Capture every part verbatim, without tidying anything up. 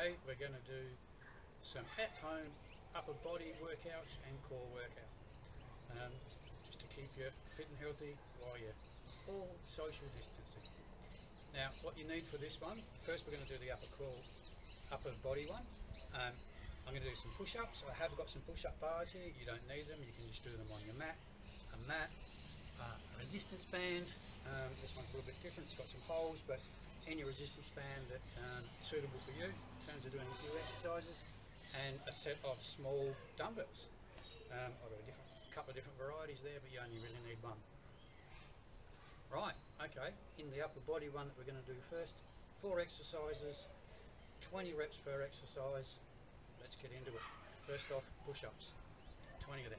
Today we're going to do some at-home upper body workouts and core workout, um, just to keep you fit and healthy while you're all social distancing. Now what you need for this one, first we're going to do the upper core, upper body one. Um, I'm going to do some push-ups. I have got some push-up bars here. You don't need them, you can just do them on your mat. A mat, uh, a resistance band. Um, this one's a little bit different, it's got some holes, but any resistance band that um, suitable for you in terms of doing a few exercises, and a set of small dumbbells. Um, I've got a different, couple of different varieties there, but you only really need one. Right, okay, in the upper body one that we're going to do first, four exercises, twenty reps per exercise. Let's get into it. First off, push-ups, twenty of them.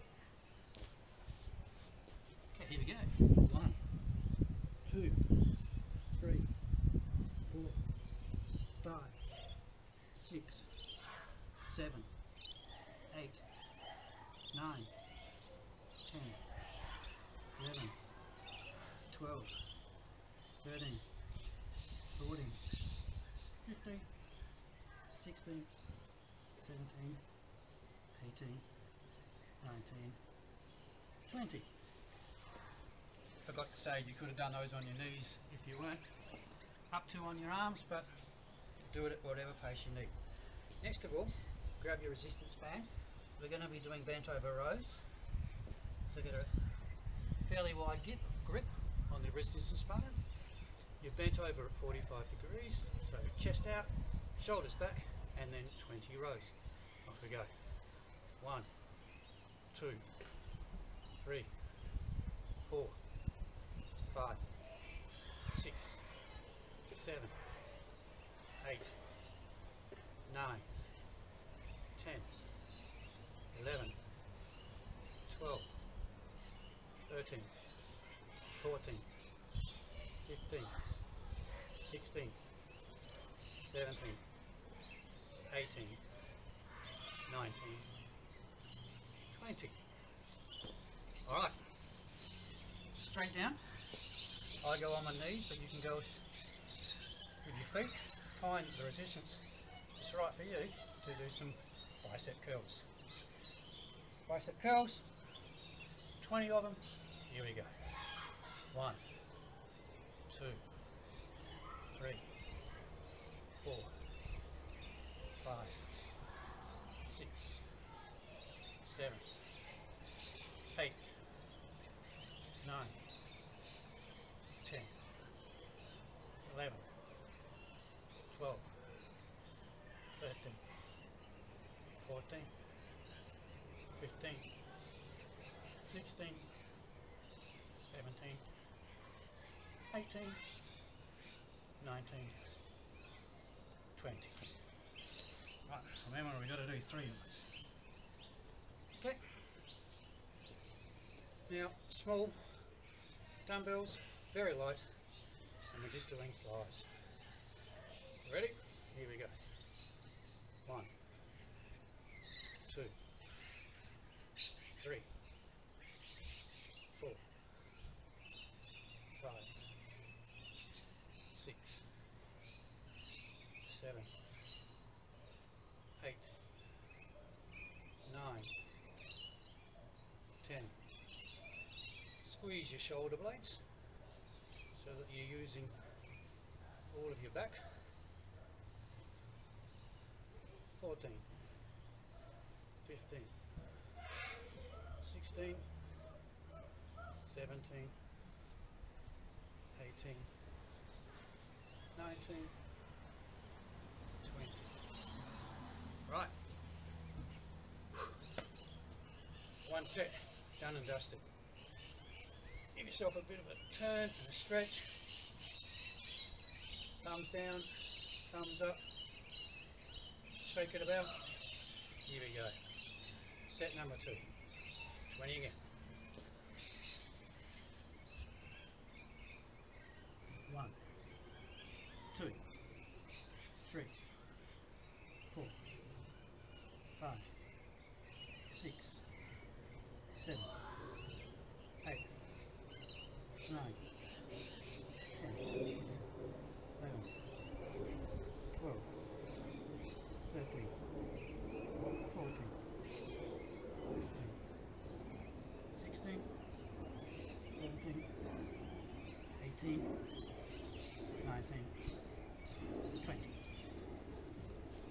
Okay, here we go. One, two, three, four, five, six, seven, eight, nine, ten, eleven, twelve, thirteen, fourteen, fifteen, sixteen, seventeen, eighteen, nineteen, twenty. Forgot to say you could have done those on your knees if you weren't up to on your arms, but do it at whatever pace you need. Next of all, grab your resistance band. We're going to be doing bent over rows, so get a fairly wide grip, grip on the resistance band. You're bent over at forty-five degrees, so chest out, shoulders back, and then twenty rows. Off we go. One, two, three, four, five, six, seven, eight, nine, ten, eleven, twelve, thirteen, fourteen, fifteen, sixteen, seventeen, eighteen, nineteen, twenty. Alright, straight down. I go on my knees, but you can go with your feet. Find the resistance it's right for you to do some bicep curls. Bicep curls, twenty of them. Here we go. One, two, three, four, five, six, seven, eight, nine, ten, eleven, twelve, thirteen, fourteen, fifteen, sixteen, seventeen, eighteen, nineteen, twenty. Right, remember we've got to do three of those. Okay. Now, small dumbbells, very light, and we're just doing flies. Ready? Here we go. One, two, three, four, five, six, seven, eight, nine, ten. Squeeze your shoulder blades so that you're using all of your back. fourteen, fifteen, sixteen, seventeen, eighteen, nineteen, twenty. Right. One set, done and dusted. Give yourself a bit of a turn and a stretch. Thumbs down, thumbs up. Shake it about. Here we go. Set number two. twenty again. One, two, three, four, five, six, seven, eight, nine, ten, eleven, twelve,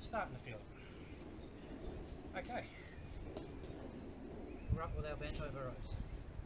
Starting to feel it. Okay. We're up with our bent over rows.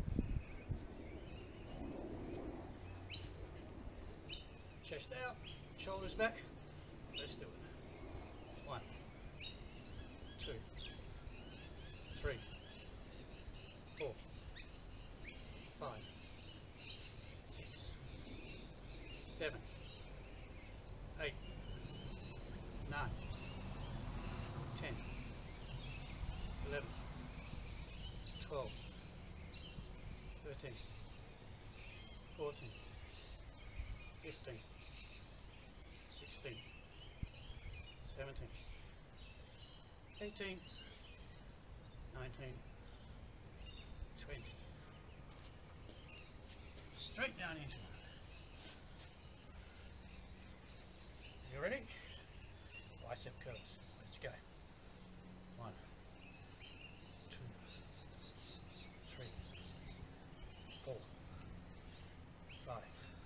Chest out, shoulders back. Let's do it. One, two, three, four, five, six, seven, eight, nine, ten, eleven, twelve, thirteen, fourteen, fifteen, sixteen, seventeen, eighteen, nineteen, twenty. Straight down into it. You ready? Bicep curls. Let's go. One, two, three, four, five,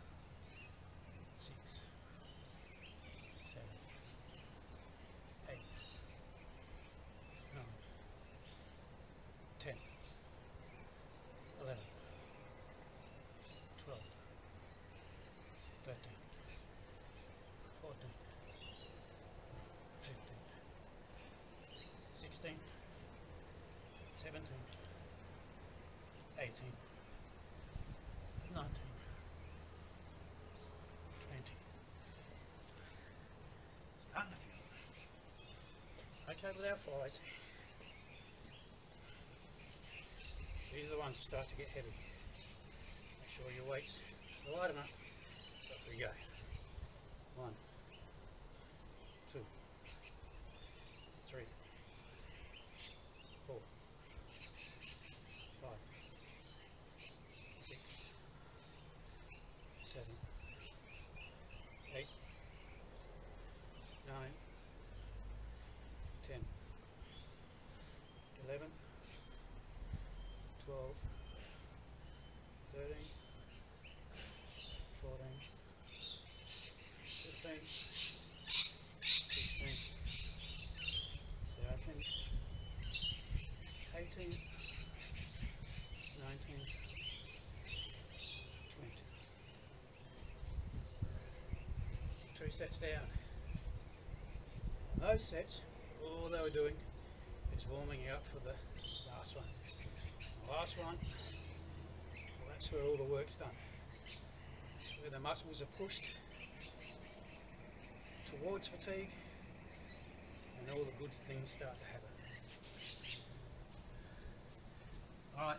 six, seven, eight, nine, ten, eleven, twelve, thirteen, fourteen, fifteen, sixteen, seventeen, eighteen, nineteen, twenty. Starting to feel it. Okay, with our flies. These are the ones that start to get heavy. Make sure your weight's light enough. Off we go. One, two, three, four, five, six, seven, eight, nine, ten, eleven, twelve, thirteen, fourteen, fifteen, sixteen, seventeen, eighteen, nineteen, twenty. Two sets down. Those sets, all they were doing is warming you up for the last one. The last one, well, that's where all the work's done. It's where the muscles are pushed towards fatigue and all the good things start to happen. Alright,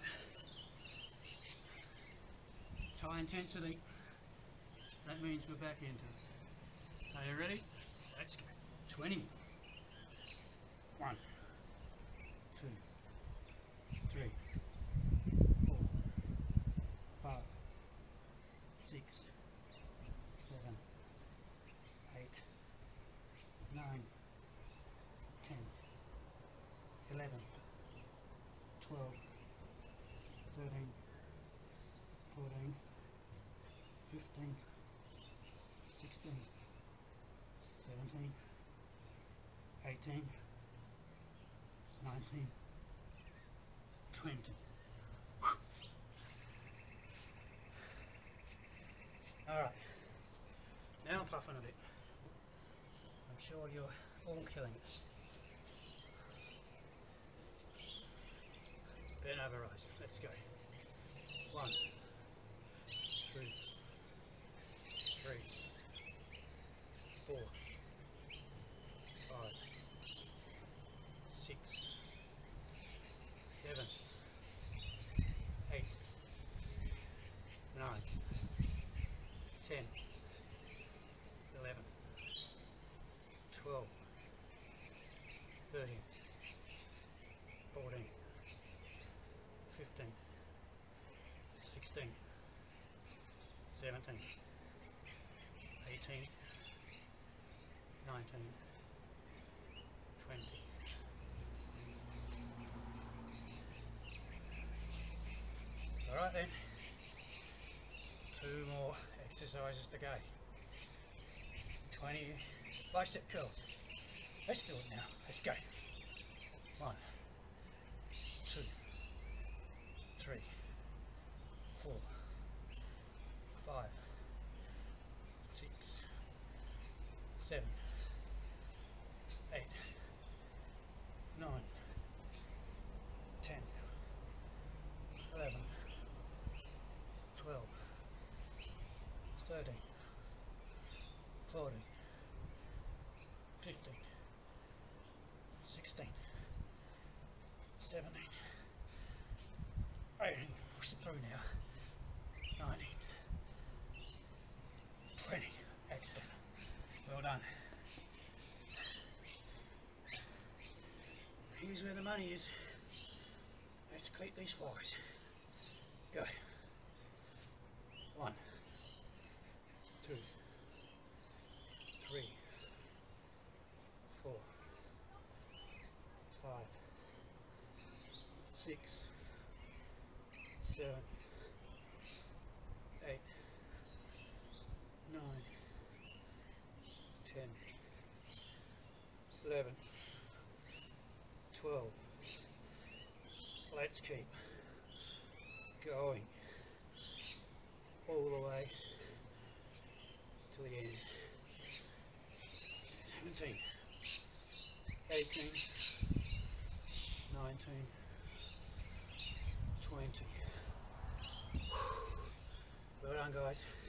it's high intensity. That means we're back into it. Are you ready? Let's go. twenty. One, two, three, four, five, six, seven, eight, nine, ten, eleven, twelve, thirteen, fourteen, fifteen, sixteen, seventeen, eighteen, nineteen, twenty. Alright, now I'm puffing a bit. I'm sure you're all killing us. Bend over rise, let's go. One, two, three, four, five, six, seven, eight, nine, ten, eleven, twelve, thirteen, fourteen, fifteen, sixteen, seventeen, eighteen, nineteen, twenty. Alright then, two more exercises to go. twenty bicep curls. Let's do it now. Let's go. One, two, three, four, five, six, seven, eight, nine, ten, eleven, twelve, thirteen, fourteen, fifteen, sixteen, seventeen, eighteen, push it through now, nineteen, twenty, excellent, well done. Here's where the money is. Let's collect these flies. Go. One, two, three, four, five, six, seven, eight, nine, ten, eleven, twelve. Let's keep going all the way to the end. seventeen, eighteen, nineteen, twenty. Well done, guys.